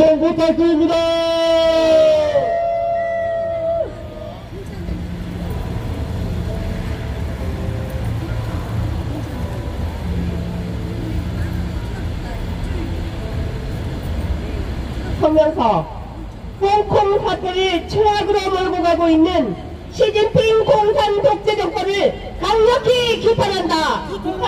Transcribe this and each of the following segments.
좀 부탁드립니다. 성명서 홍콩 사태를 최악으로 몰고 가고 있는 시진핑 공산 독재 정권을 강력히 비판한다.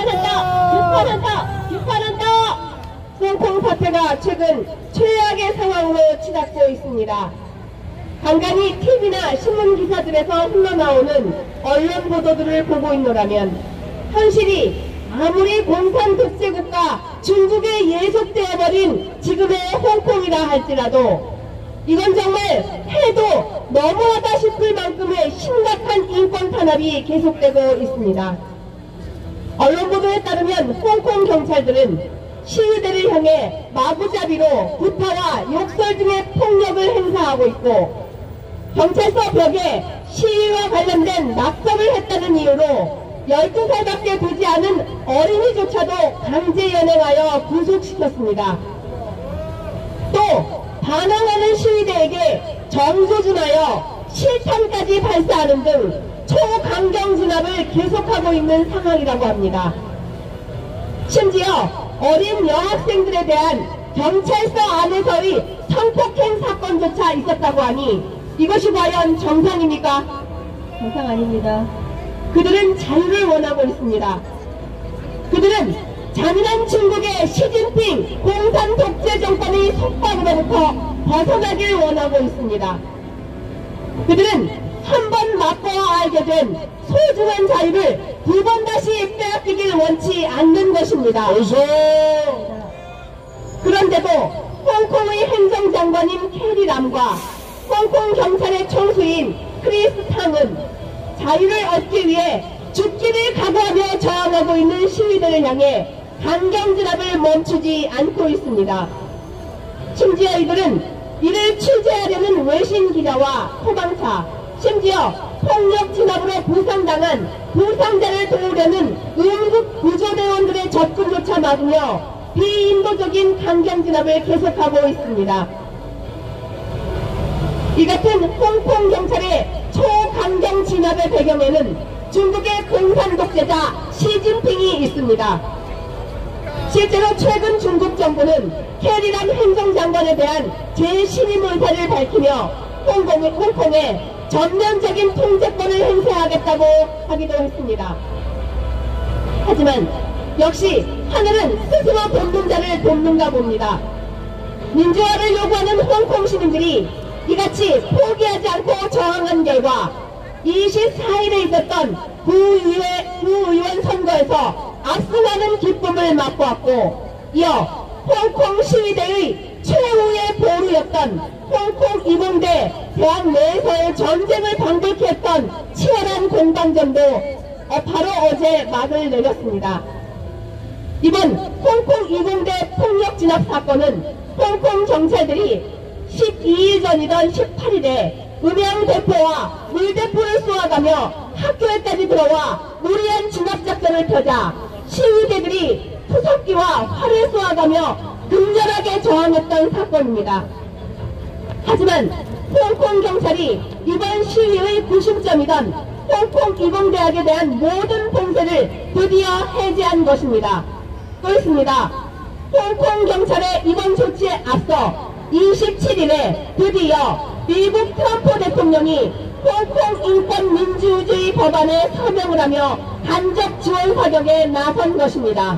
비판한다. 홍콩 사태가 최근 최악의 상황으로 치닫고 있습니다. 간간히 TV나 신문 기사들에서 흘러나오는 언론 보도들을 보고 있노라면 현실이 아무리 공산 독재국가 중국에 예속되어버린 지금의 홍콩이라 할지라도 이건 정말 해도 너무하다 싶을 만큼의 심각한 인권 탄압이 계속되고 있습니다. 언론 보도에 따르면 홍콩 경찰들은 시위대를 향해 마구잡이로 구타와 욕설 등의 폭력을 행사하고 있고 경찰서 벽에 시위와 관련된 낙서를 했다는 이유로 12살밖에 되지 않은 어린이조차도 강제 연행하여 구속시켰습니다. 또 반항하는 시위대에게 정조준하여 실탄까지 발사하는 등 초강경 진압을 계속하고 있는 상황이라고 합니다. 심지어 어린 여학생들에 대한 경찰서 안에서의 성폭행 사건조차 있었다고 하니 이것이 과연 정상입니까? 정상 아닙니다. 그들은 자유를 원하고 있습니다. 그들은 잔인한 중국의 시진핑 공산 독재 정권의 속박으로부터 벗어나길 원하고 있습니다. 그들은 한 번 맛보아 알게 된 소중한 자유를 두 번 다시 빼앗기길 원치 않는 것입니다. 그런데도 홍콩의 행정장관인 캐리람과 홍콩 경찰의 총수인 크리스 탕은 자유를 얻기 위해 죽기를 각오하며 저항하고 있는 시위대를 향해 강경진압을 멈추지 않고 있습니다. 심지어 이들은 이를 취재하려는 외신 기자와 소방차, 심지어 폭력 진압으로 부상당한 부상자를 도우려는 응급 구조대원들의 접근조차 막으며 비인도적인 강경진압을 계속하고 있습니다. 이 같은 홍콩 경찰의 초강경 진압의 배경에는 중국의 공산 독재자 시진핑이 있습니다. 실제로 최근 중국 정부는 캐리람 행정장관에 대한 재신임 의사를 밝히며 홍콩에 전면적인 통제권을 행사하겠다고 하기도 했습니다. 하지만 역시 하늘은 스스로 돕는 자를 돕는가 봅니다. 민주화를 요구하는 홍콩 시민들이 이같이 포기하지 않고 저항한 결과 24일에 있었던 구의원 선거에서 압승하는 기쁨을 맛보았고 이어 홍콩 시위대의 최후의 보루였던 홍콩 이봉대 대학 내에서의 전쟁을 방불케 했던 치열한 공방전도 바로 어제 막을 내렸습니다. 이번 홍콩 이봉대 폭력 진압 사건은 홍콩 경찰들이 12일 전이던 18일에 음향대포와 물대포를 쏘아가며 학교에까지 들어와 무리한 진압작전을 펴자 시위대들이 투석기와 활을 쏘아가며 극렬하게 저항했던 사건입니다. 하지만 홍콩 경찰이 이번 시위의 구심점이던 홍콩 이공대학에 대한 모든 봉쇄를 드디어 해제한 것입니다. 또 있습니다. 홍콩 경찰의 이번 조치에 앞서 27일에 드디어 미국 트럼프 대통령이 홍콩 인권민주주의 법안에 서명을 하며 간접 지원 사격에 나선 것입니다.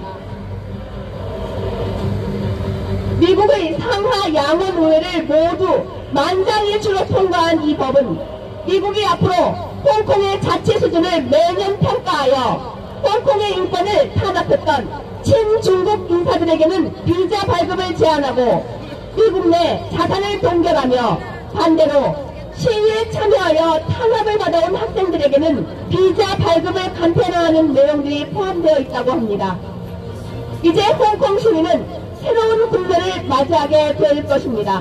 미국의 상하 양원 의회를 모두 만장일치로 통과한 이 법은 미국이 앞으로 홍콩의 자치 수준을 매년 평가하여 홍콩의 인권을 탄압했던 친중국 인사들에게는 비자 발급을 제한하고 미국 내 자산을 동결하며 반대로 시위에 참여하여 탄압을 받아온 학생들에게는 비자 발급을 간편화하는 내용들이 포함되어 있다고 합니다. 이제 홍콩 시위는 새로운 국면을 맞이하게 될 것입니다.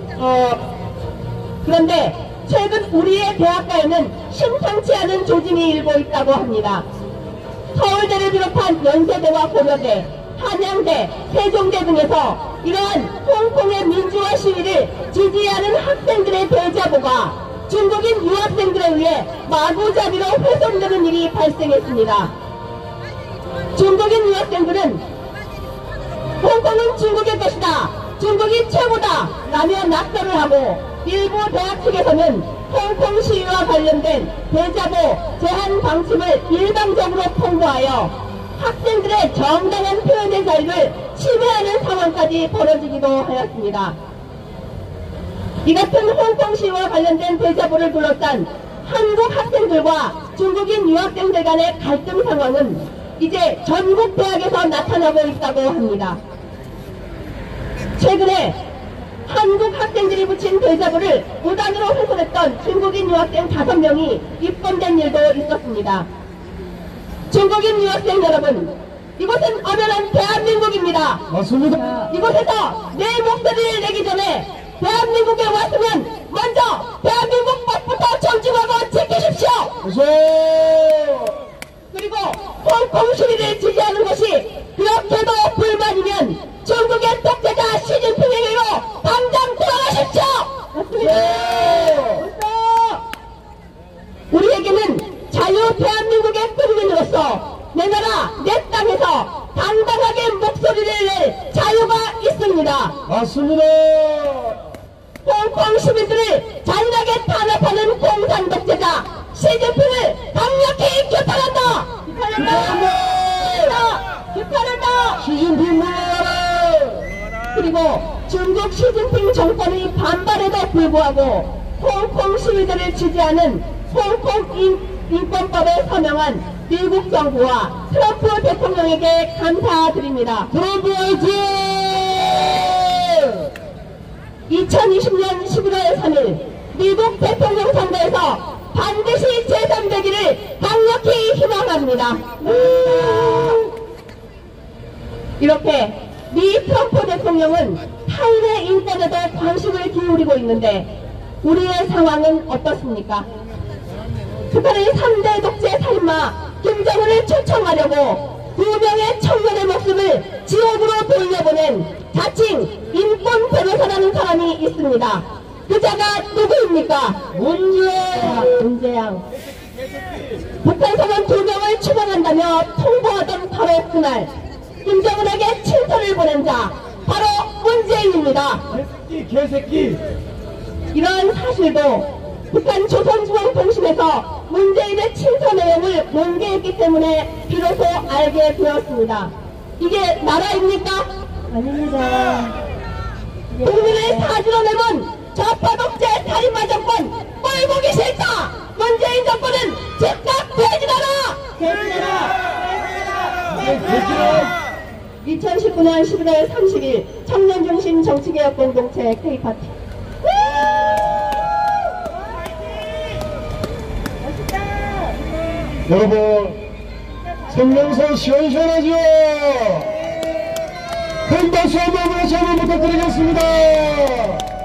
그런데 최근 우리의 대학가에는 심상치 않은 조짐이 일고 있다고 합니다. 서울대를 비롯한 연세대와 고려대, 한양대, 세종대 등에서 이러한 홍콩의 민주화 시위를 중국인 유학생들에 의해 마구잡이로 훼손되는 일이 발생했습니다. 중국인 유학생들은 홍콩은 중국의 것이다, 중국이 최고다 라며 낙서를 하고, 일부 대학 측에서는 홍콩 시위와 관련된 대자보 제한 방침을 일방적으로 통보하여 학생들의 정당한 표현의 자유를 침해하는 상황까지 벌어지기도 하였습니다. 이 같은 홍콩 시위와 관련된 대자보를 둘러싼 한국 학생들과 중국인 유학생들 간의 갈등 상황은 이제 전국 대학에서 나타나고 있다고 합니다. 최근에 한국 학생들이 붙인 대자보를 무단으로 훼손했던 중국인 유학생 5명이 입건된 일도 있었습니다. 중국인 유학생 여러분, 이곳은 엄연한 대한민국입니다. 맞습니다. 이곳에서 내 목소리를 내기 전에 대한민국에 왔으면 먼저 대한민국 법부터 존중하고 지키십시오. 그리고 홍콩 시위를 지지하는 것이 그렇게도 불만이면 중국의 독재자 시진핑에게로 당장 돌아가십시오. 우리에게는 자유 대한민국의 국민으로서 내 나라 내 땅에서 당당하게 목소리를 낼 자유가 있습니다. 맞습니다. 홍콩 시민들을 잔인하게 탄압하는 공산 독재자 시진핑을 강력히 규탄한다. 규탄한다. 시진핑 물러나라. 그리고 중국 시진핑 정권의 반발에도 불구하고 홍콩 시위대를 지지하는 홍콩 인권법에 서명한 미국 정부와 트럼프 대통령에게 감사드립니다. 트럼프 화이팅! 2020년 11월 3일 미국 대통령 선거에서 반드시 제3되기를 강력히 희망합니다. 이렇게 미 트럼프 대통령은 타인의 인권에도 관심을 기울이고 있는데 우리의 상황은 어떻습니까? 북한의 3대 독재 살인마 김정은을 초청하려고 2명의 청년의 목숨을 지옥으로 돌려보낸 자칭 인권 변호사라는 사람이 있습니다. 그자가 누구입니까? 문재양. 북한성은 2명을 추방한다며 통보하던 바로 그날 김정은에게 친서를 보낸 자 바로 문재인입니다. 개새끼. 이러한 사실도 북한 조선중앙통신에서 문재인의 친서 내용을 공개했기 때문에 비로소 알게 되었습니다. 이게 나라입니까? 아닙니다. 국민을 사지로 내몬 좌파 독재 살인마 정권 꼴보기 싫다. 문재인 정권은 즉각 퇴진하라. 2019년 11월 30일 청년중심 정치개혁 공동체 K파티. 여러분, 생명선 시원시원하죠? 큰 박수 한번 부탁드리겠습니다.